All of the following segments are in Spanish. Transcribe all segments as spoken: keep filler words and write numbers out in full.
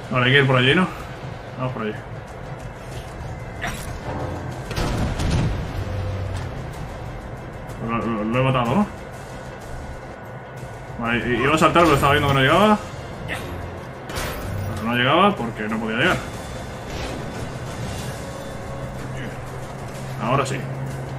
Vale, hay que ir por allí, ¿no? Vamos por allí. Lo, lo, lo he matado, ¿no? Vale, iba a saltar, pero estaba viendo que no llegaba. Pero no llegaba porque no podía llegar. Ahora sí.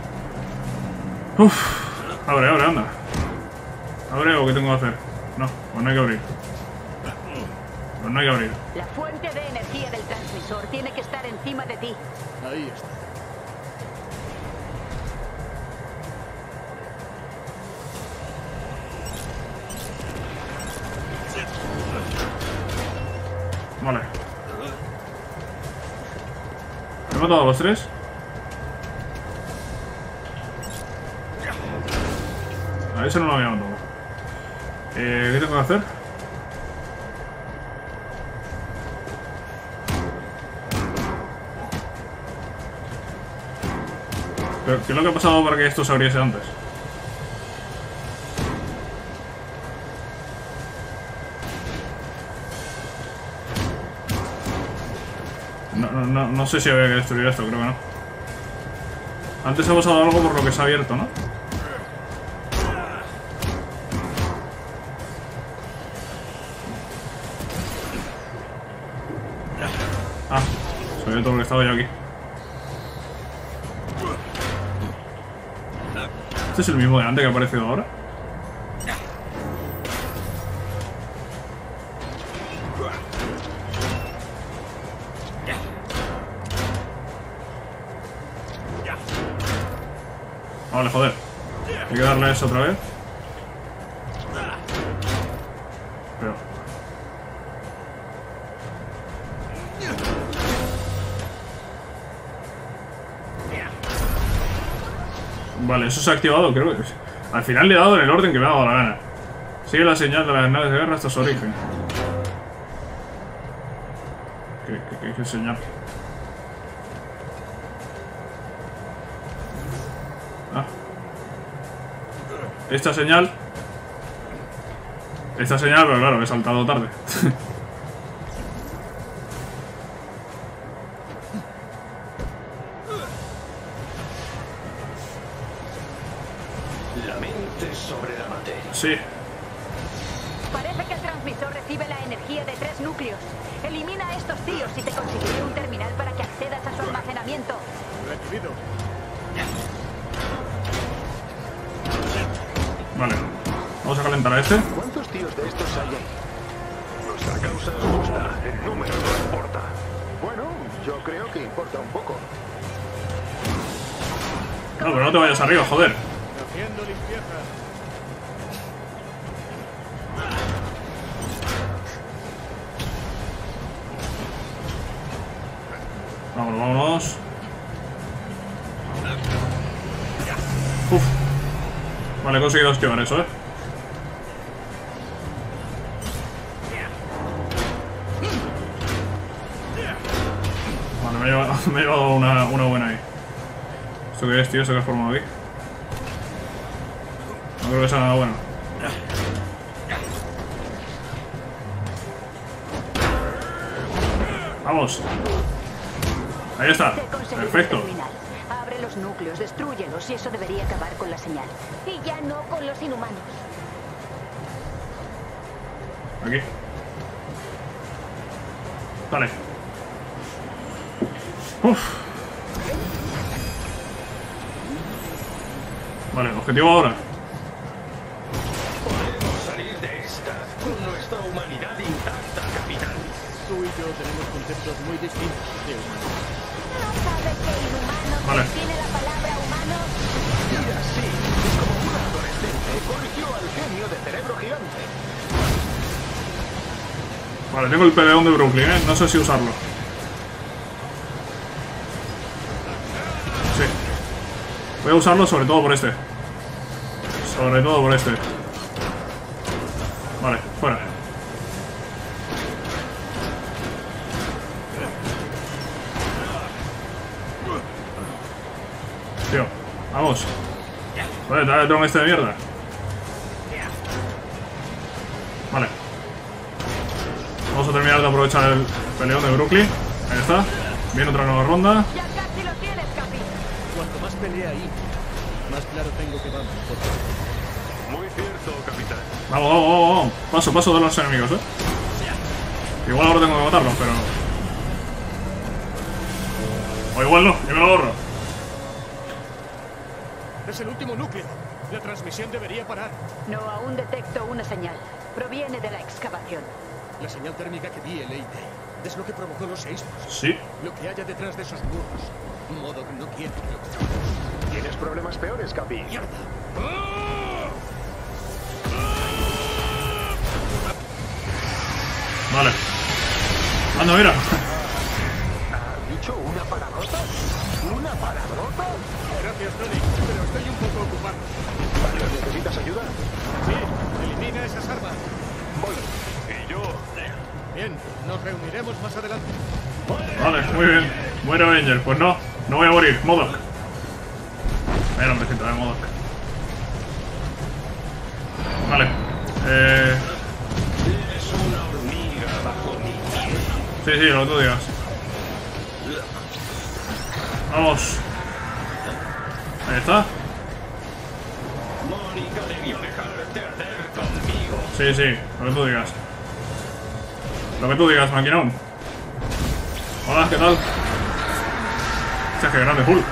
Uff. Abre, abre, anda. Abre o qué tengo que hacer. No, pues no hay que abrir. Pues no hay que abrir. La fuente de energía del transmisor tiene que estar encima de ti. Ahí está. Vale. ¿He matado a los tres? A ese no lo había matado. Eh, ¿Qué tengo que hacer? ¿Pero qué es lo que ha pasado para que esto se abriese antes? No, no, no, no sé si había que destruir esto, creo que no. Antes ha pasado algo por lo que se ha abierto, ¿no? Ah, sabía todo lo que estaba yo aquí. ¿Este es el mismo de antes que ha aparecido ahora? Vale, joder. Hay que darle eso otra vez. Pero... Vale, eso se ha activado, creo que... Al final le he dado en el orden que me ha dado la gana. Sigue la señal de las naves de guerra hasta su origen. ¿Qué, qué, qué, qué señal? Ah. Esta señal... Esta señal, pero claro, he saltado tarde. La mente sobre la materia. Sí. Parece que el transmisor recibe la energía de tres núcleos. Elimina a estos tíos y te conseguiré un terminal para que accedas a su almacenamiento. Recibido. Vale. Vamos a calentar a este. ¿Cuántos tíos de estos hay ahí? Nuestra causa es justa. El número no importa. Bueno, yo creo que importa un poco. No, pero no te vayas arriba, joder. Haciendo limpieza. Vámonos, vámonos. Uf. Vale, he conseguido esquivar eso, eh. Vale, me he llevado, me he llevado una, una buena ahí. ¿Esto qué es, tío? ¿Esto que has formado aquí? No creo que sea nada bueno. Vamos. Ahí está. Te conseguiré el Perfecto. terminal. Abre los núcleos, destrúyelos y eso debería acabar con la señal. Y ya no con los inhumanos. Aquí. Vale. Uf. Vale, objetivo ahora. Podemos salir de esta con nuestra humanidad intacta, capitán. Tú y yo tenemos conceptos muy distintos de humanos. ¿No sabes que inhumano Vale. tiene la palabra humano? Y así, como un adolescente, corrigió al genio de cerebro gigante. Vale, tengo el peleón de Brooklyn, eh. No sé si usarlo. Sí. Voy a usarlo sobre todo por este. Sobre todo por este. Vale, fuera. Tío, vamos. Vale, dale el dron este de mierda. Vale. Vamos a terminar terminar de aprovechar el peleón de Brooklyn. Ahí está. Viene otra nueva ronda. Ya casi lo tienes, Capi. Cuanto más pelea ahí, más claro tengo que vamos. Muy cierto, capitán. Vamos, vamos, vamos, vamos. Paso, paso de los enemigos, eh. Igual ahora tengo que matarlos, pero... O igual no, yo me lo ahorro. Es el último núcleo. La transmisión debería parar. No, aún detecto una señal. Proviene de la excavación. La señal térmica que vi el Day es lo que provocó los seísmos. Sí. Lo que haya detrás de esos muros. Modo que no quiere que lo veamos. Tienes problemas peores, Capi. ¡Mierda! Vale. Anda, mira. ¿Ha dicho una palabrota? ¿Una palabrota? Gracias, Tony, pero estoy un poco ocupado. Vale, ¿necesitas ayuda? Sí, elimina esas armas. Voy. Y yo... Bien, nos reuniremos más adelante. Vale, muy bien. Muere Avenger. Pues no, no voy a morir. Modok. El hombrecito de Modok. Vale. Eh... Sí, sí, lo que tú digas. Vamos. Ahí está. Mónica debió dejarte hacer conmigo. Sí, sí, lo que tú digas. Lo que tú digas, maquinón. Hola, ¿qué tal? Hostia, qué grande Hulk.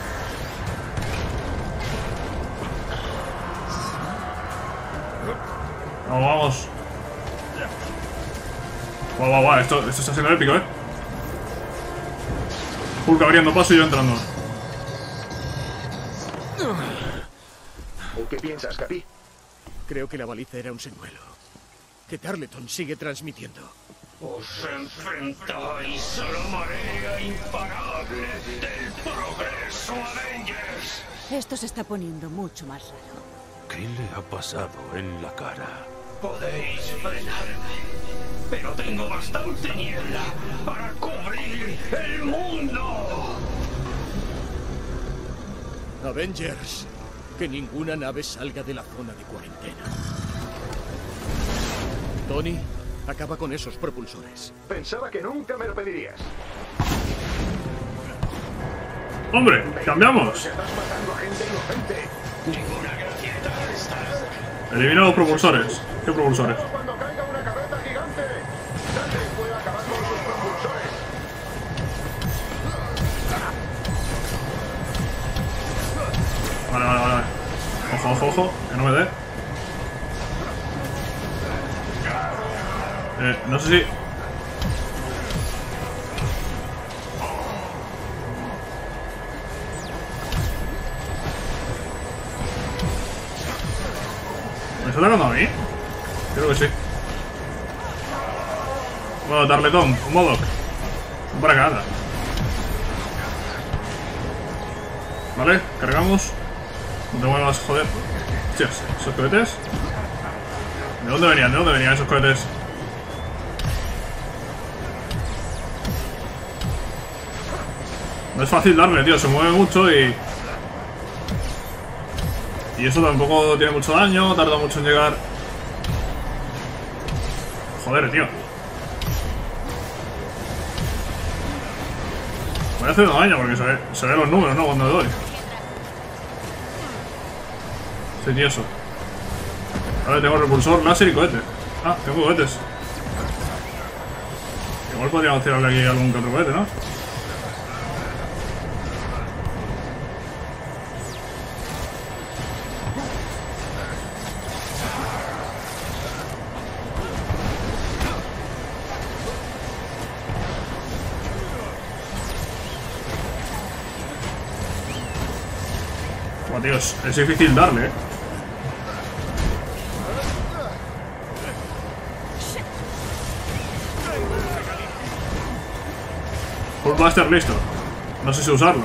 Vamos, vamos. Guau, guau, guau, esto, esto está siendo épico, eh. Hulk abriendo paso y yo entrando. ¿Qué piensas, Capi? Creo que la baliza era un señuelo. Que Tarleton sigue transmitiendo. Os enfrentáis a la marea imparable del progreso Avengers. Esto se está poniendo mucho más raro. ¿Qué le ha pasado en la cara? Podéis frenarme, pero tengo bastante niebla para cubrir el mundo. Avengers, que ninguna nave salga de la zona de cuarentena. Tony, acaba con esos propulsores. Pensaba que nunca me lo pedirías. ¡Hombre! ¡Cambiamos! Estás matando a gente inocente. Ninguna gracieta estás. Elimina los propulsores. ¿Qué propulsores? Cuando caiga una cabeza gigante, nadie puede acabar con sus propulsores. Vale, vale, vale. Ojo, ojo, ojo. Que no me dé. Eh, no sé si... ¿Me está atacando a mí? Creo que sí. Bueno, Tarletón, un Modok. Un para cada. Vale, cargamos. No te muevas, joder. Hostias, esos cohetes. ¿De dónde venían? ¿De dónde venían esos cohetes? No es fácil darle, tío. Se mueve mucho y... Y eso tampoco tiene mucho daño. Tarda mucho en llegar. Joder, tío. Voy haciendo daño porque se ve, se ve los números, ¿no? Cuando le doy. Soy tieso. Vale, tengo repulsor, láser y cohete. Ah, tengo cohetes. Igual podríamos tirarle aquí algún que otro cohete, ¿no? Oh, Dios, es difícil darle, ¿eh? Hulkbuster listo. No sé si usarlo.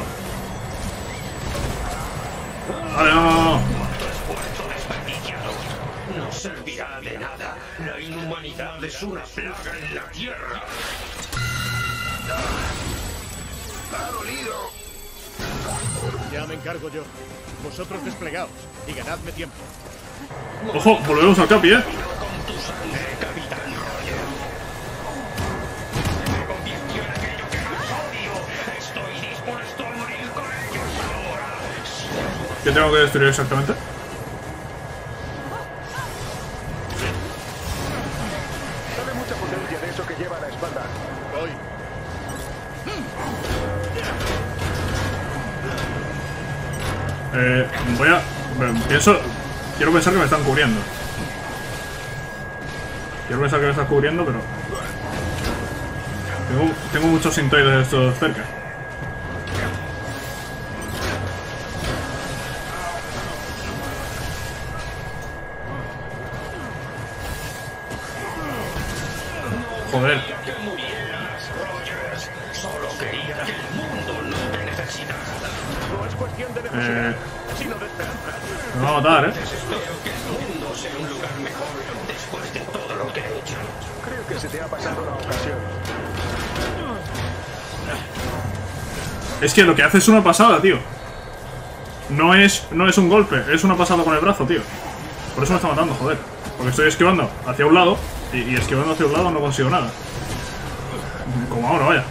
Vale, no, no, no. Esfuerzo desperdiciado. No servirá de nada. La inhumanidad es una plaga en la Tierra. ¡Ha dolido! Ya me encargo yo. Vosotros desplegaos y ganadme tiempo. Ojo, volvemos al Capi, ¿eh? Con tu sangre, Capitán Roger. ¿Qué tengo que destruir exactamente? Dale mucha potencia de eso que lleva a la espalda. Voy. Eh, voy a... Pienso... Quiero pensar que me están cubriendo. Quiero pensar que me están cubriendo, pero... Tengo, tengo muchos sintoides de estos cerca. Joder. Que murieras, Rogers. Solo quería que el mundo no te necesitara. No es cuestión de necesidad, Eh... sino de esperanza. Me va a matar, ¿eh? Espero que el mundo sea un lugar mejor después de todo lo que he hecho. Creo que se te ha pasado la ocasión. Es que lo que hace es una pasada, tío. No es, no es un golpe, es una pasada con el brazo, tío. Por eso me está matando, joder. Porque estoy esquivando hacia un lado y, y esquivando hacia un lado no consigo nada. Como ahora, vaya.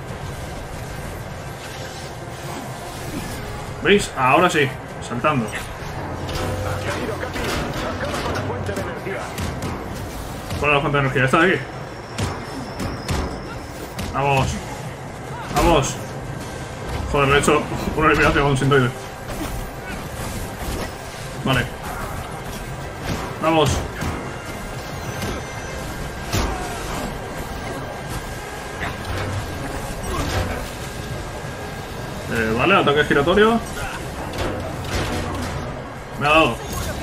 ¿Veis? Ahora sí, saltando. Has caído, Capi. Acaba con la fuente de energía. ¿Cuál es la fuente de energía? ¿Esta de aquí? Vamos. Vamos. Joder, le he hecho una eliminación con un sintoide. Vale. Vamos. Eh, vale, ataque giratorio. Me ha dado.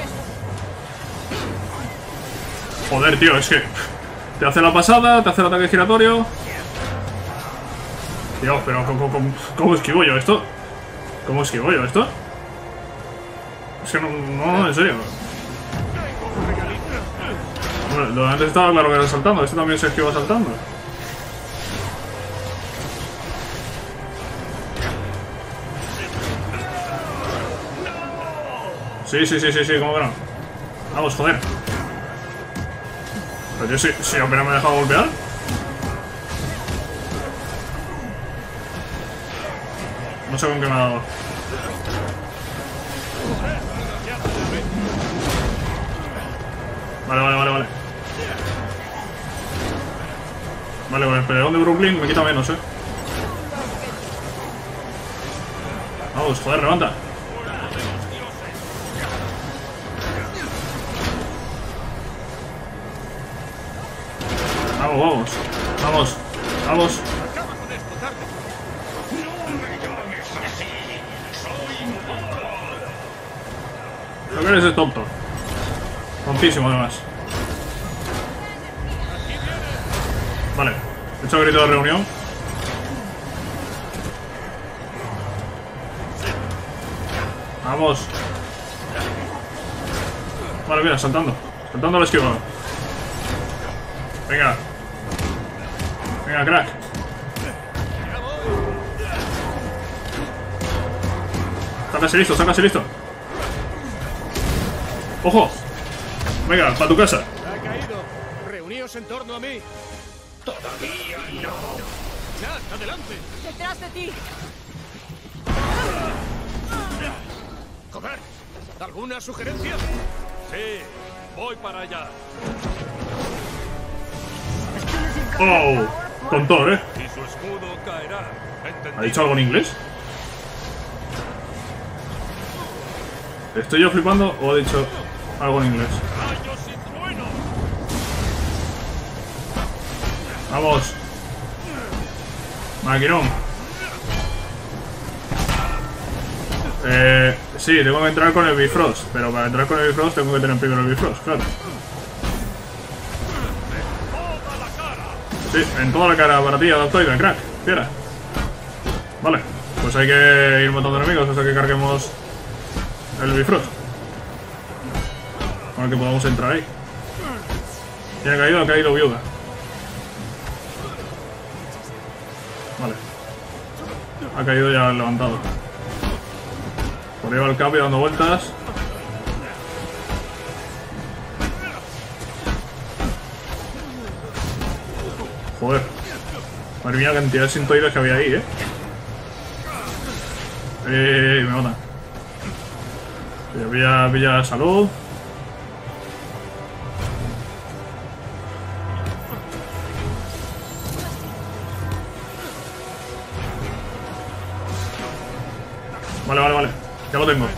Joder, tío, es que... Te hace la pasada, te hace el ataque giratorio. Dios, pero ¿cómo, cómo, cómo esquivo yo esto? ¿Cómo esquivo yo esto? Es que no, no, en serio. Bueno, lo de antes estaba claro que era saltando, este también se esquiva saltando. Sí, sí, sí, sí, sí, ¿cómo que no? Vamos, joder. Pero yo sí, sí, apenas me he dejado golpear. No sé con qué me ha dado. Vale, vale, vale, vale. Vale, con el peleón de Brooklyn me quita menos, eh. Vamos, joder, levanta. Vamos, vamos. Vamos, vamos. Lo que eres es tonto. Tontísimo, además. Vale. He hecho grito de reunión. Vamos. Vale, mira, saltando. Saltando la esquiva. Venga. Venga, crack. Sácase listo, sácase listo. ¡Ojo! Venga, para tu casa. Ha caído. Reuníos en torno a mí. Todavía no. Nat, adelante. ¡Detrás de ti! Joder, ¿alguna sugerencia? Sí, voy para allá. ¡Oh! Con Thor, ¿eh? Y su escudo caerá. ¿Ha dicho algo en inglés? ¿Estoy yo flipando o ha dicho algo en inglés? ¡Rayos y truenos! ¡Vamos! Maquinón. Eh... Sí, tengo que entrar con el Bifrost. Pero para entrar con el Bifrost tengo que tener primero el Bifrost, claro. Sí, en toda la cara para ti, Adaptoide, crack. Fiera. Vale, pues hay que ir matando enemigos hasta que carguemos el Bifrost. Para que podamos entrar ahí. ¿Quién ha caído? Ha caído Viuda. Vale. Ha caído ya levantado. Por ahí va el Capi dando vueltas. Joder. Madre mía, la cantidad de sintoides que había ahí, eh. Eh, me matan. Villa, Villa Salud. Vale, vale, vale. Ya lo tengo.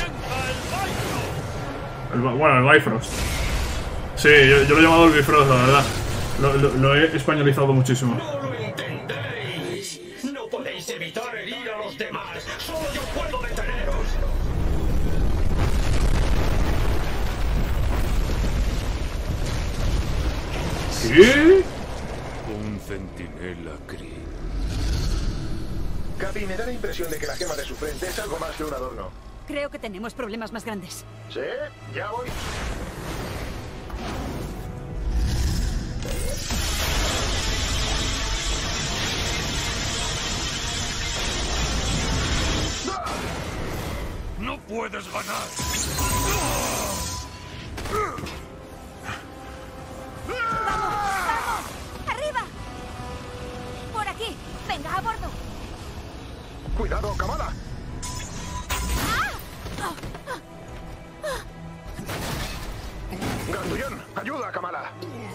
El, bueno, el Bifrost. Sí, yo, yo lo he llamado el Bifrost, la verdad. Lo, lo, lo he españolizado muchísimo. ¡No lo entendéis! No podéis evitar herir a los demás. Solo yo puedo deteneros. ¿Qué? Un centinela Kree. Capi, me da la impresión de que la gema de su frente es algo más que un adorno. Creo que tenemos problemas más grandes. ¿Sí? Ya voy. ¡No puedes ganar! ¡Arriba! ¡Por aquí! ¡Venga, a bordo! ¡Cuidado, Kamala! ¡Gandullón! ¡Ayuda, Kamala!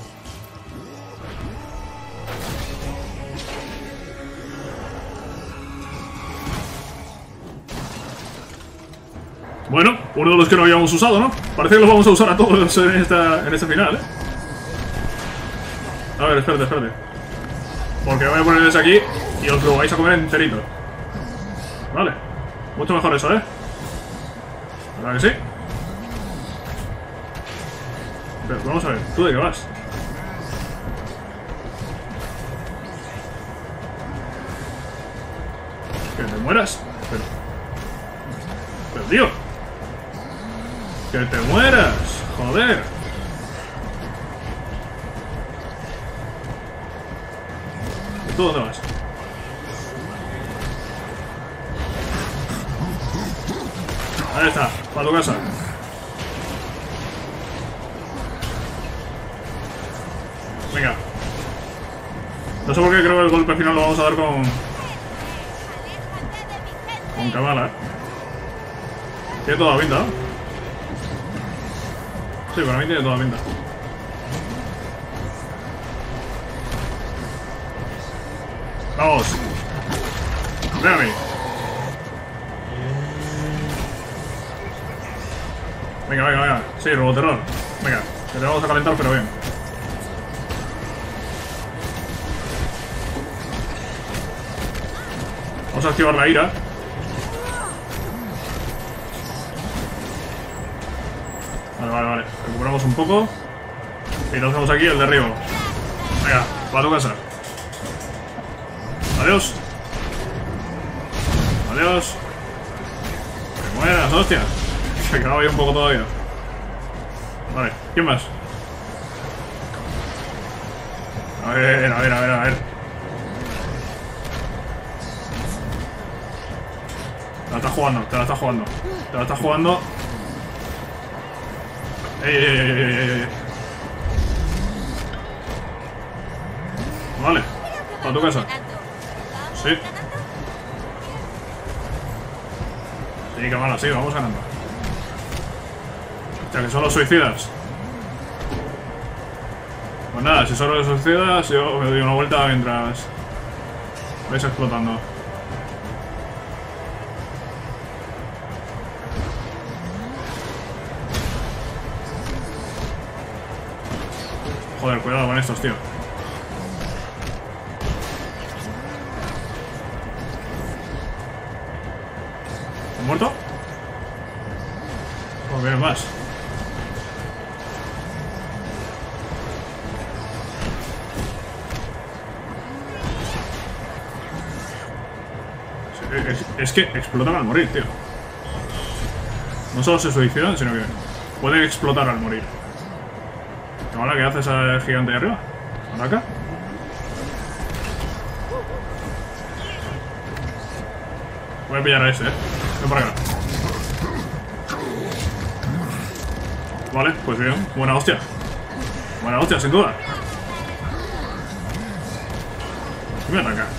Bueno, uno de los que no habíamos usado, ¿no? Parece que los vamos a usar a todos en, esta, en este final, ¿eh? A ver, espérate, espérate. Porque voy a ponerles aquí y os lo vais a comer enterito. Vale. Mucho mejor eso, ¿eh? ¿Verdad que sí? Pero vamos a ver, ¿tú de qué vas? ¿Que te mueras? Pero... Pero, tío. ¡Que te mueras! ¡Joder! ¿Tú dónde vas? Ahí está, para tu casa. Venga. No sé por qué creo que el golpe final lo vamos a dar con... Con Kamala, ¿eh? Tiene toda la pinta, ¿no? Sí, para mí tiene toda la pinta. Vamos. Ven a mí. Venga, venga, venga. Sí, roboterror. Venga, que te vamos a calentar, pero bien. Vamos a activar la ira. Vale, vale, vale. Recuperamos un poco. Y nos vemos aquí el derribo. Venga, para tu casa. Adiós. Adiós. Que mueras, hostia. Se quedaba ahí un poco todavía. Vale, ¿quién más? A ver, a ver, a ver, a ver. Te la estás jugando, te la estás jugando. Te la estás jugando. Ey, ey, ey, ey, ey, ey. Vale, a tu casa. Sí. Sí, Kamala, sí, vamos ganando. O sea, que son los suicidas. Pues nada, si son los suicidas, yo me doy una vuelta mientras vais explotando. Joder, cuidado con estos, tío. ¿Han muerto? Pues vienen más. Es, es que explotan al morir, tío. No solo se suicidan, sino que pueden explotar al morir. Ahora, ¿qué hace ese gigante de arriba? ¿Ataca? Voy a pillar a ese, eh. Ven para acá. Vale, pues bien. Buena hostia. Buena hostia, sin duda. ¿Quién me ataca?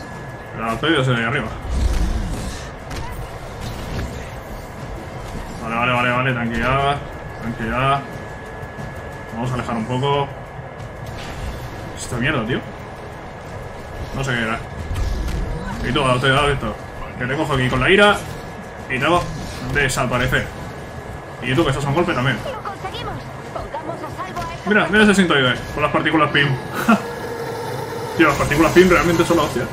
El altoide ese de ahí arriba. Vale, Vale, vale, vale, vale, tranquilidad. Tranquilidad. Vamos a alejar un poco. Esta mierda, tío. No sé qué era. Y tú, te he dado esto. Que te cojo aquí con la ira y te hago desaparecer. Y tú, que estás a un golpe también. ¡Lo conseguimos! Pongamos a salvo a estos... Mira, mira ese sintoide con las partículas P I M. Tío, las partículas P I M realmente son la hostia.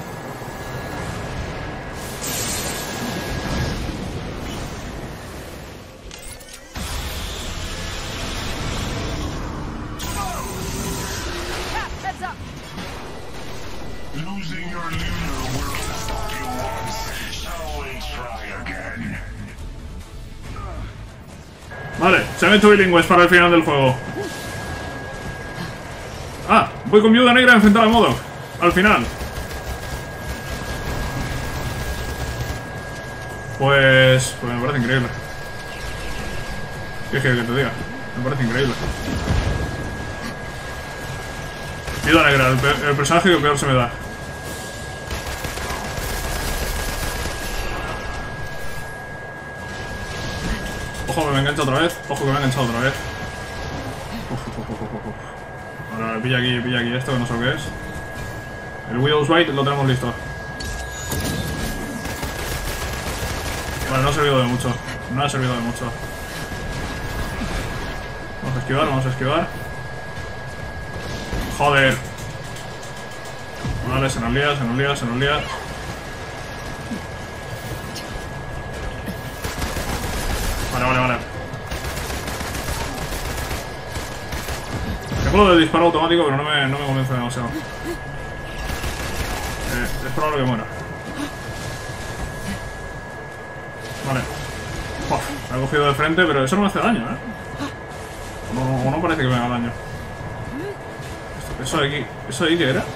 Losing your leader will stop you once. Shall we try again? Vale, se han hecho bilingües para el final del juego. Ah, voy con Viuda Negra a enfrentar a Modok. Al final. Pues... Pues me parece increíble. ¿Qué quieres que te diga? Me parece increíble. Viuda Negra, el, pe el personaje que peor se me da. Ojo que me engancha otra vez. Ojo que me ha enganchado otra vez. Uf, uf, uf, uf, uf. Ahora pilla aquí, pilla aquí esto, que no sé lo que es. El Widow's Bite lo tenemos listo. Vale, no ha servido de mucho. No ha servido de mucho. Vamos a esquivar, vamos a esquivar. Joder. Vale, se nos lía, se nos lía, se nos lía. Vale, vale, vale. Tengo lo de disparo automático, pero no me, no me convence demasiado. Eh, es probable que muera. Vale. Uf, me he cogido de frente, pero eso no me hace daño, ¿eh? O no, o no parece que me haga daño. Eso de aquí, ¿eso de ahí qué era?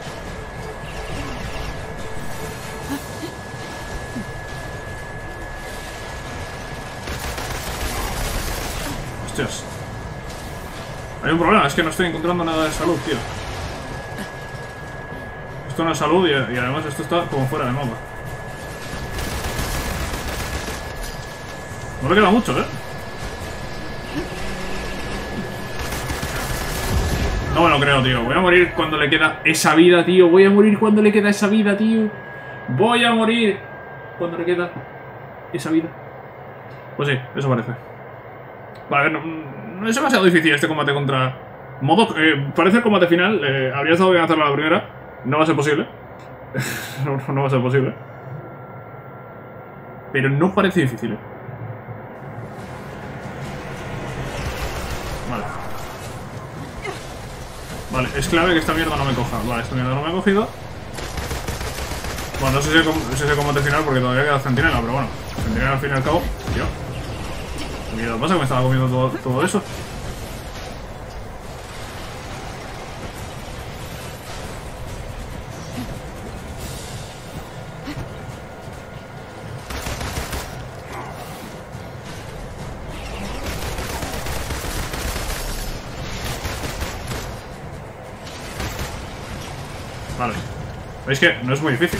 Hostias. Hay un problema, es que no estoy encontrando nada de salud, tío. Esto no es salud y, y además esto está como fuera de mapa. No le queda mucho, ¿eh? No me lo creo, tío. Voy a morir cuando le queda esa vida, tío. Voy a morir cuando le queda esa vida, tío. Voy a morir cuando le queda esa vida. Pues sí, eso parece. Vale, no, no es demasiado difícil este combate contra Modok. Eh, parece el combate final. Eh, habría estado bien hacerlo a la primera. No va a ser posible. no, no va a ser posible. Pero no parece difícil, eh. Vale. Vale, es clave que esta mierda no me coja. Vale, esta mierda no me ha cogido. Bueno, no sé si es el combate final porque todavía queda centinela, pero bueno. Centinela al fin y al cabo. Tío. ¿Qué miedo pasa que me estaba comiendo todo, todo eso? Vale. ¿Veis que no es muy difícil?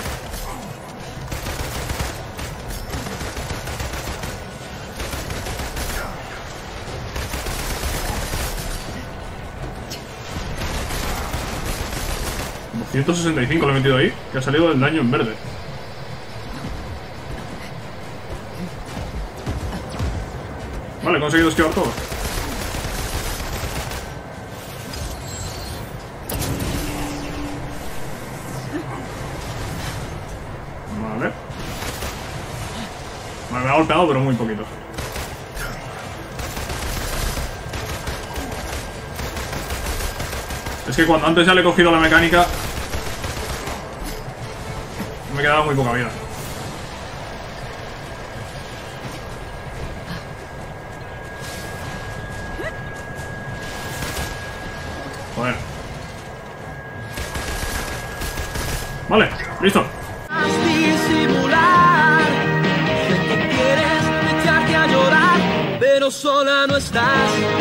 ciento sesenta y cinco le he metido ahí, que ha salido del daño en verde. Vale, he conseguido esquivar todo. Vale. Vale, me ha golpeado, pero muy poquito. Es que cuando antes ya le he cogido la mecánica, me quedaba muy poca vida. Joder. Vale, listo. Disimular, sé que quieres echarte a llorar, pero sola no estás.